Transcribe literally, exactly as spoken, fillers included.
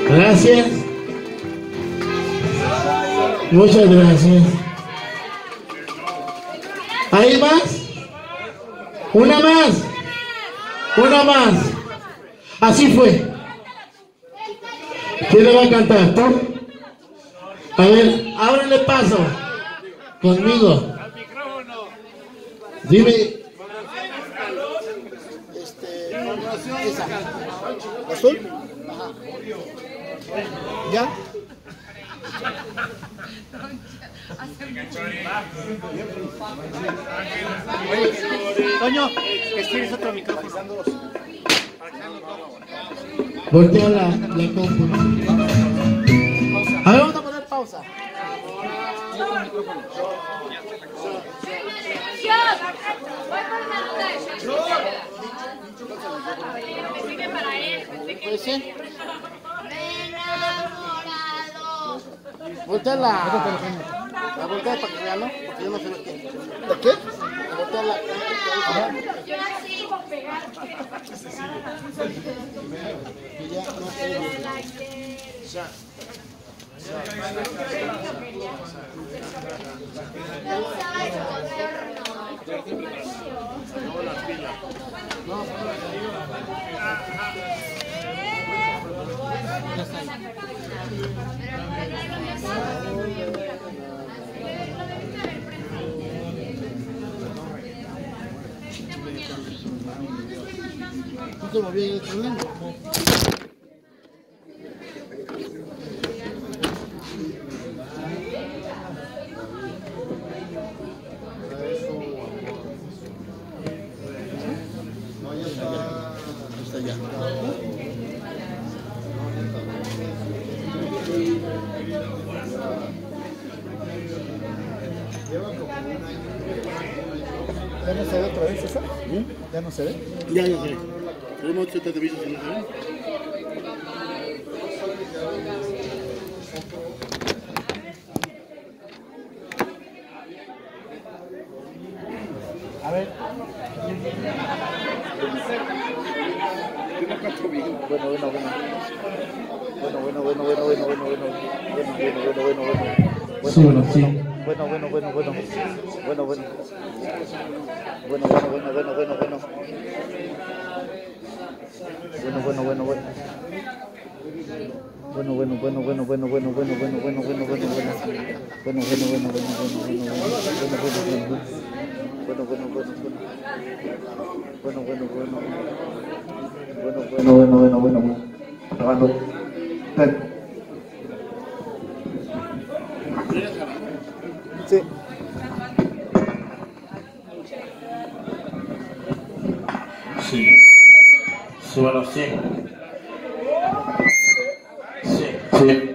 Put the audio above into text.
Gracias. Muchas gracias. ¿Hay más? Una más. Una más. Así fue. ¿Quién le va a cantar? ¿Tú? A ver, ábrele paso. Conmigo. Dime. Este, esa. ¿Azul? Ajá. ¿Ya? Toño, que tienes otro micrófono. Voltea la, la compu. A ver, vamos a poner pausa. Voltea la... La voltea para que vean, ¿no? Porque yo no sé lo que... ¿De qué? Voltea la... Yo así, por pegar. Ya, no sé. Ya. ¿No se movía el problema? ¿Ya no se ve otra vez esa? ¿Mm? ¿Ya no se ve? Ya, ya sé. Tenemos que te aviso si no se ve. A ver. Bueno, bueno, bueno. Bueno, bueno, bueno, bueno, bueno, bueno, bueno. Bueno, bueno, bueno, bueno, bueno. Súbelo, sí. Bueno, bueno, bueno, bueno. Bueno, bueno. Bueno, bueno, bueno, bueno, bueno, bueno. Bueno, bueno, bueno, bueno. Bueno, bueno, bueno, bueno, bueno, bueno, bueno, bueno, bueno, bueno, bueno, bueno. Bueno, bueno, bueno, bueno, bueno, bueno, bueno, bueno, bueno, bueno, bueno, bueno, bueno, bueno. Bueno, bueno, bueno. Bueno, bueno, bueno, bueno, bueno, bueno. Grabando. Sí. Sí. Súbelo, sí. Sí, sí.